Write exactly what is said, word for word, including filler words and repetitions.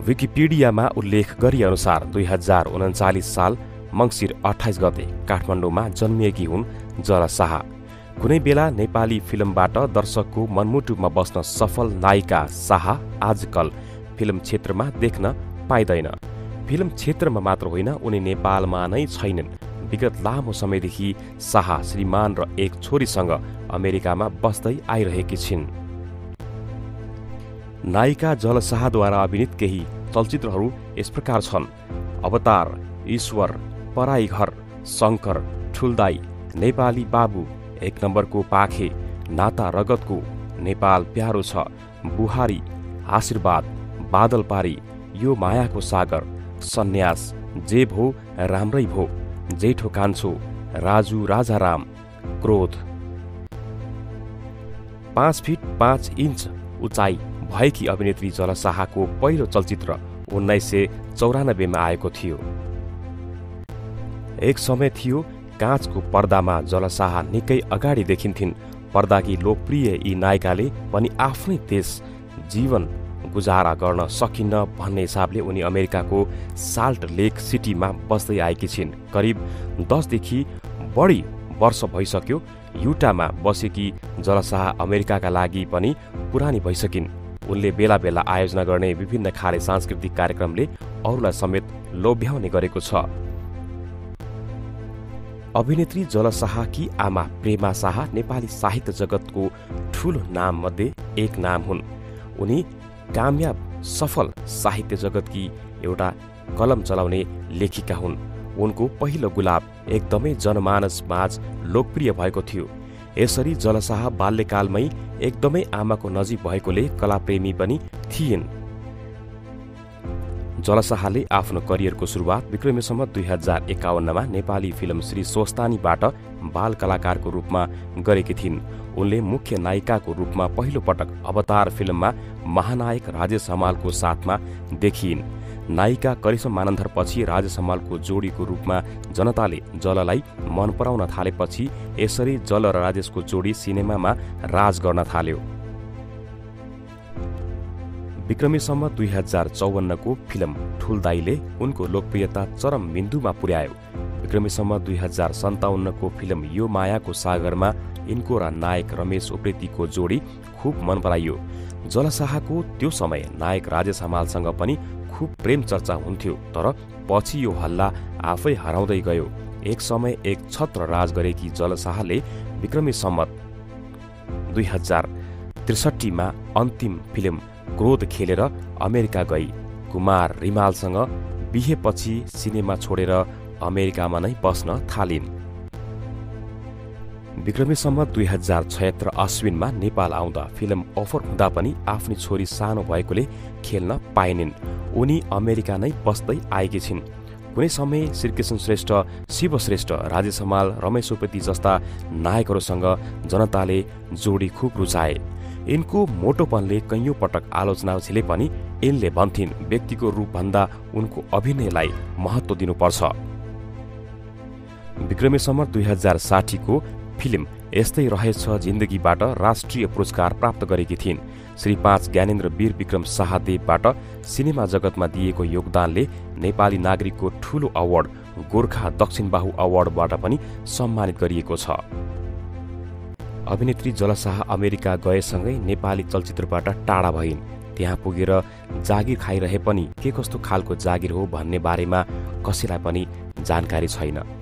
विकिपीडियामा उल्लेख गरिएअनुसार दुई हजार उन्चालिस साल मङ्सिर अठाइस गते काठमाडौँमा जन्मिएकी हुन् जल शाह। कुनै बेला नेपाली फिल्मबाट दर्शकको मनमुटुमा बस्न सफल नायिका शाह आजकल फिल्म क्षेत्रमा देख्न पाइँदैन। फिल्म क्षेत्रमा मात्र होइन, उनी नेपालमा नै छैनन्। विगत लामो समयदेखि शाह श्रीमान र एक छोरीसँग अमेरिकामा बस्दै आइरहेकी छिन्। नायिका जल शाहद्वारा अभिनीत केही चलचित्रहरू यस प्रकार छन्: अवतार, ईश्वर, पराई घर, शङ्कर, ठुल्दाई, नेपाली बाबु, एक नम्बरको पाखे, नाता रगतको, नेपाल प्यारो छ, बुहारी, आशीर्वाद, बादल पारी, यो मायाको सागर, सन्यास, जे भो राम्रै भो, जेठो कान्छो, राजु राजाराम, क्रोध। पाँच फिट पाँच इन्च उचाइ भएकी अभिनेत्री जल शाहको पहिलो चलचित्र उन्नाइस सय चौरानब्बेमा आएको थियो। एक समय थियो काँचको पर्दामा जल शाह निकै अगाडि देखिन्थिन्। पर्दाकी लोकप्रिय यी नायिकाले पनि आफ्नै देश जीवन गुजारा गर्न सकिन्न भन्ने हिसाबले उनी अमेरिकाको साल्ट लेक सिटीमा बस्दै आएकी छिन्। करिब दसदेखि बढी वर्ष भइसक्यो युटामा बसेकी जल शाह अमेरिकाका लागि पनि पुरानी भइसकिन्। उनले बेला बेला आयोजना गर्ने विभिन्न खाले सांस्कृतिक कार्यक्रमले अरूलाई समेत लोभ्याउने गरेको छ। अभिनेत्री जल शाहकी आमा प्रेमा शाह नेपाली साहित्य जगतको ठूलो नाम मध्ये एक नाम हुन्। उनी कामयाब सफल साहित्य जगतकी एउटा कलम चलाउने लेखिका हुन्। उनको पहिलो गुलाब एकदमै जनमानस माझ लोकप्रिय भएको थियो। यसरी जल शाह बाल्यकालमै एकदमै आमाको नजिक भएकोले कलाप्रेमी पनि थिइन्। जल शाहले आफ्नो करियरको सुरुवात विक्रमी सम्वत दुई हजार एकाउन्नमा नेपाली फिल्म श्री स्वस्तानीबाट बाल कलाकारको रूपमा गरेकी थिइन्। उनले मुख्य नायिकाको रूपमा पहिलो पटक अवतार फिल्ममा महानायक राजेश हमालको साथमा देखिइन्। नायिका करिश्मा मानन्धर पछि राजेश हमालको जोडीको रूपमा जनताले जललाई मन पराउन थालेपछि यसरी जल र राजेशको जोडी सिनेमामा राज गर्न थाल्यो। विक्रमी सम्वत दुई हजार चौवन्नको फिल्म ठुल्दाईले उनको लोकप्रियता चरम बिन्दुमा पुर्यायो। विक्रमी सम्वत दुई हजार सन्ताउन्नको फिल्म यो मायाको सागरमा यिनको र नायक रमेश उप्रेतीको जोडी खुब मन पराइयो। जल शाहको त्यो समय नायक राजेश हमालसँग पनि खुब प्रेम चर्चा हुन्थ्यो, तर पछि यो हल्ला आफै हराउँदै गयो। एक समय एक छत्र राज गरेकी जल शाहले विक्रमी सम्वत दुई हजार त्रिसठीमा अन्तिम फिल्म क्रोध खेलेर अमेरिका गई। कुमार रिमालसँग बिहेपछि सिनेमा छोडेर अमेरिकामा नै बस्न थालिन्। विक्रमी सम्वत दुई हजार छयत्तर अश्विनमा नेपाल आउँदा फिल्म अफर हुँदा पनि आफ्नी छोरी सानो भएकोले खेल्न पाइनिन्। उनी अमेरिका नै बस्दै आएकी छिन्। कुनै समय श्रीकृष्ण श्रेष्ठ, शिव श्रेष्ठ, राजेश हमाल, रमेश उप्रेती जस्ता नायकहरूसँग जनताले जोडी खुब रुचाए। यिनको मोटोपनले कैयौं पटक आलोचना झेले पनि यिनले भन्थिन् व्यक्तिको रूपभन्दा उनको अभिनयलाई महत्त्व दिनुपर्छ। विक्रमी सम्वत दुई हजार साठीको फिल्म यस्तै रहेछ जिन्दगीबाट राष्ट्रिय पुरस्कार प्राप्त गरेकी थिइन्। श्री पाँच ज्ञानेन्द्र वीर विक्रम शाहदेवबाट सिनेमा जगतमा दिएको योगदानले नेपाली नागरिकको ठूलो अवार्ड गोर्खा दक्षिण बाहु अवार्डबाट पनि सम्मानित गरिएको छ। अभिनेत्री जल शाह अमेरिका गएसँगै नेपाली चलचित्रबाट टाढा भइन्। त्यहाँ पुगेर जागिर खाइरहे पनि के कस्तो खालको जागिर हो भन्ने बारेमा कसैलाई पनि जानकारी छैन।